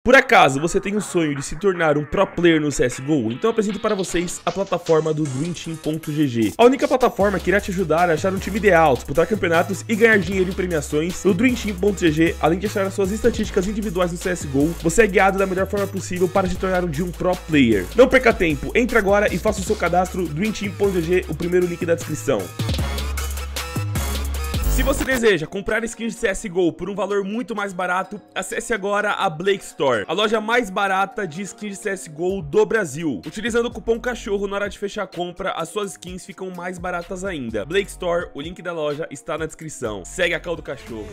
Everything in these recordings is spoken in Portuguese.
Por acaso você tem o sonho de se tornar um pro player no CSGO? Então eu apresento para vocês a plataforma do DreamTeam.gg. A única plataforma que irá te ajudar a achar um time ideal, disputar campeonatos e ganhar dinheiro em premiações. No DreamTeam.gg, além de achar as suas estatísticas individuais no CSGO, você é guiado da melhor forma possível para se tornar um pro player. Não perca tempo, entre agora e faça o seu cadastro. DreamTeam.gg, o primeiro link da descrição. Se você deseja comprar skins de CSGO por um valor muito mais barato, acesse agora a Blake Store, a loja mais barata de skins de CSGO do Brasil. Utilizando o cupom CACHORRO na hora de fechar a compra, as suas skins ficam mais baratas ainda. Blake Store, o link da loja está na descrição. Segue a call do cachorro.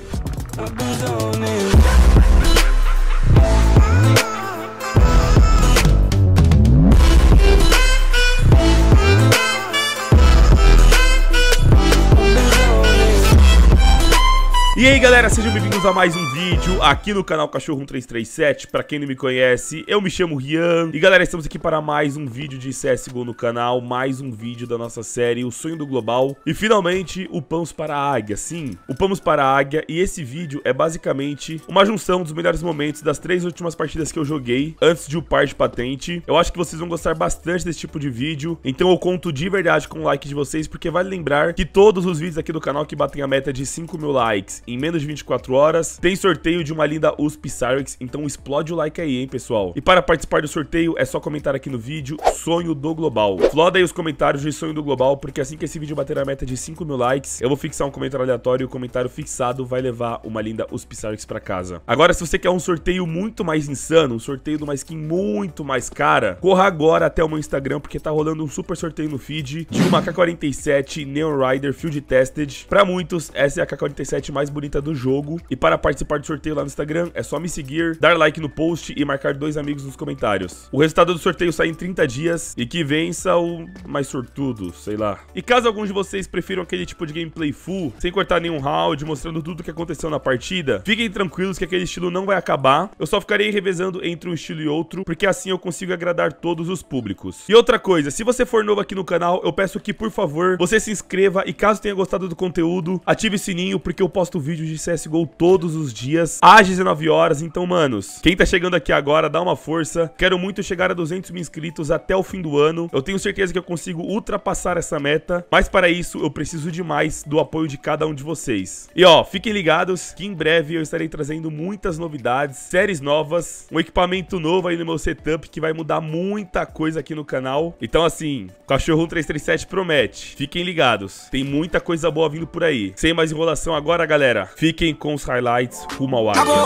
E aí galera, sejam bem-vindos a mais um vídeo aqui no canal Cachorro 1337. Pra quem não me conhece, eu me chamo Rian. E galera, estamos aqui para mais um vídeo de CSGO no canal, mais um vídeo da nossa série O Sonho do Global. E finalmente, upamos para a Águia, sim, upamos para a Águia. E esse vídeo é basicamente uma junção dos melhores momentos das 3 últimas partidas que eu joguei antes de upar de patente. Eu acho que vocês vão gostar bastante desse tipo de vídeo, então eu conto de verdade com o like de vocês, porque vale lembrar que todos os vídeos aqui do canal que batem a meta de 5.000 likes em menos de 24 horas, tem sorteio de uma linda USP Cyrix, então explode o like aí, hein, pessoal. E para participar do sorteio, é só comentar aqui no vídeo Sonho do Global. Floda aí os comentários de Sonho do Global, porque assim que esse vídeo bater a meta de 5.000 likes, eu vou fixar um comentário aleatório e o comentário fixado vai levar uma linda USP Cyrix pra casa. Agora, se você quer um sorteio muito mais insano, um sorteio de uma skin muito mais cara, corra agora até o meu Instagram, porque tá rolando um super sorteio no feed de uma AK-47 Neon Rider Field Tested. Pra muitos, essa é a AK-47 mais bonita do jogo, e para participar do sorteio lá no Instagram é só me seguir, dar like no post e marcar 2 amigos nos comentários. O resultado do sorteio sai em 30 dias e que vença o mais sortudo, sei lá. E caso alguns de vocês prefiram aquele tipo de gameplay full, sem cortar nenhum round, mostrando tudo o que aconteceu na partida, fiquem tranquilos que aquele estilo não vai acabar. Eu só ficarei revezando entre um estilo e outro, porque assim eu consigo agradar todos os públicos. E outra coisa, se você for novo aqui no canal, eu peço que, por favor, você se inscreva e caso tenha gostado do conteúdo, ative o sininho, porque eu posto vídeos de CSGO todos os dias, às 19 horas. Então, manos, quem tá chegando aqui agora, dá uma força. Quero muito chegar a 200 mil inscritos até o fim do ano. Eu tenho certeza que eu consigo ultrapassar essa meta, mas para isso eu preciso demais do apoio de cada um de vocês. E ó, fiquem ligados que em breve eu estarei trazendo muitas novidades, séries novas, um equipamento novo aí no meu setup que vai mudar muita coisa aqui no canal. Então assim, Cachorro 1337 promete. Fiquem ligados, tem muita coisa boa vindo por aí. Sem mais enrolação agora, galera, fiquem com os highlights rumo ao Águia.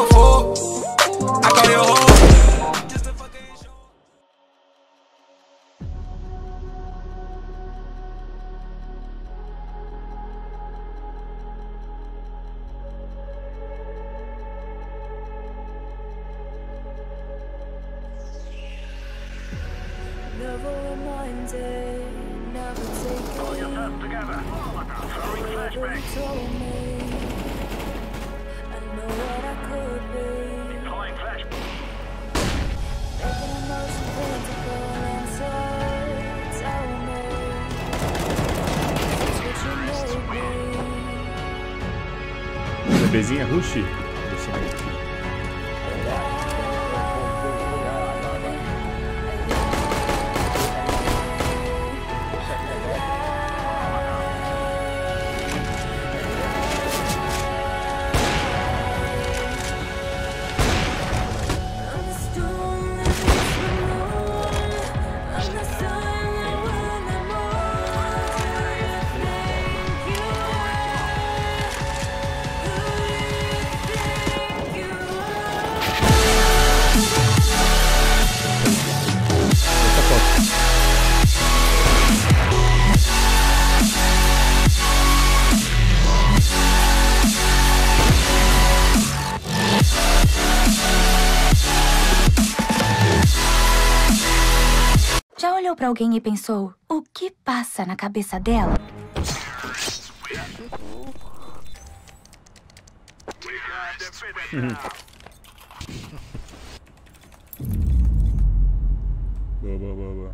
Bebezinha Rush? Deixa eu ver aqui. Já olhou pra alguém e pensou, o que passa na cabeça dela? Boa, boa, boa, boa.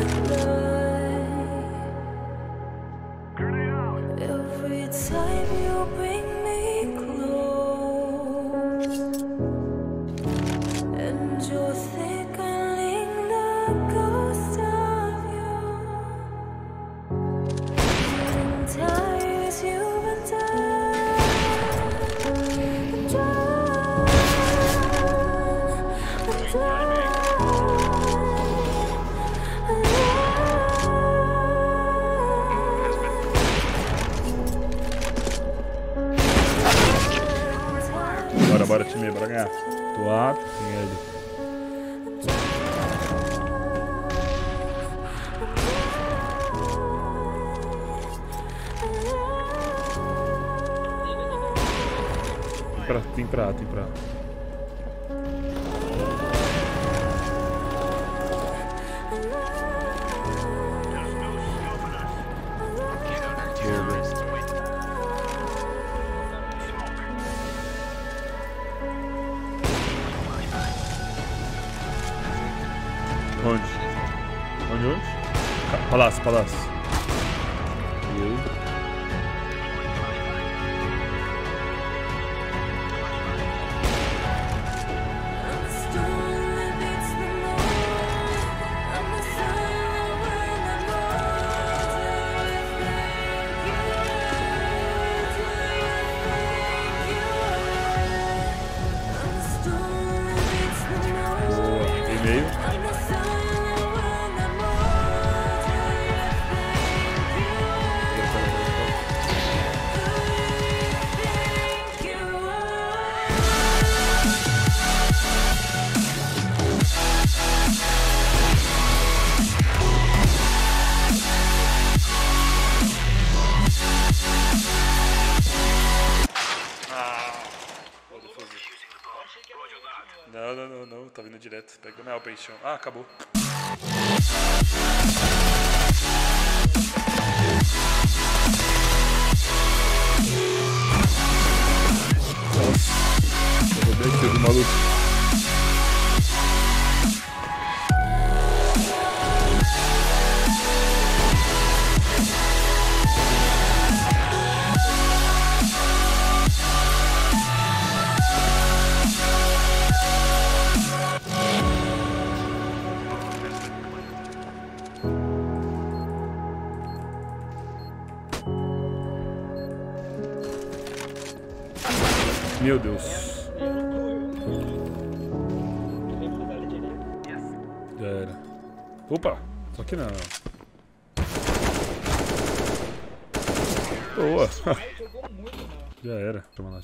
Bora time, bora ganhar. Tô apto, tem ele. Tem pra. Onde? Palácio. E aí? Meio. Não, tá vindo direto. Pega minha peixão. Ah, acabou. Nossa, eu vou descer do maluco. Meu Deus. Já era. Opa, só que não. Boa. Já era. Chama lá.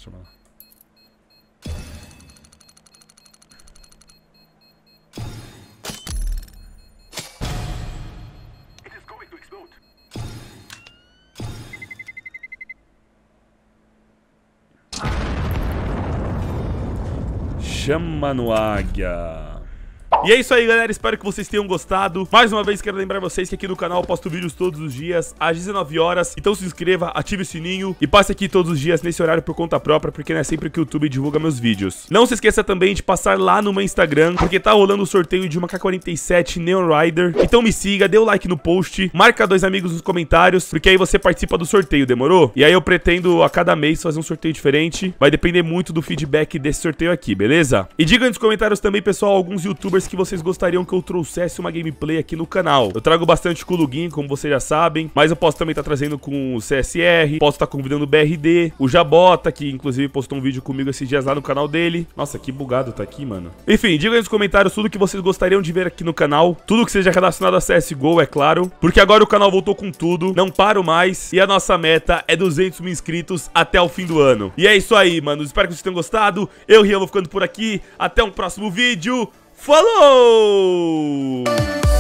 Chama no águia. E é isso aí, galera, espero que vocês tenham gostado. Mais uma vez quero lembrar vocês que aqui no canal eu posto vídeos todos os dias às 19 horas. Então se inscreva, ative o sininho e passe aqui todos os dias nesse horário por conta própria, porque não é sempre que o YouTube divulga meus vídeos. Não se esqueça também de passar lá no meu Instagram, porque tá rolando o sorteio de uma K47 Neon Rider. Então me siga, dê o like no post, marca 2 amigos nos comentários, porque aí você participa do sorteio, demorou? E aí eu pretendo a cada mês fazer um sorteio diferente. Vai depender muito do feedback desse sorteio aqui, beleza? E diga nos comentários também, pessoal, alguns youtubers que vocês gostariam que eu trouxesse uma gameplay aqui no canal. Eu trago bastante com o Lugin, como vocês já sabem, mas eu posso também estar trazendo com o CSR, posso estar convidando o BRD, o Jabota, que inclusive postou um vídeo comigo esses dias lá no canal dele. Nossa, que bugado tá aqui, mano. Enfim, diga aí nos comentários tudo que vocês gostariam de ver aqui no canal, tudo que seja relacionado a CSGO, é claro, porque agora o canal voltou com tudo, não paro mais, e a nossa meta é 200 mil inscritos até o fim do ano. E é isso aí, mano, espero que vocês tenham gostado. Eu, Rian, vou ficando por aqui, até um próximo vídeo. Falou!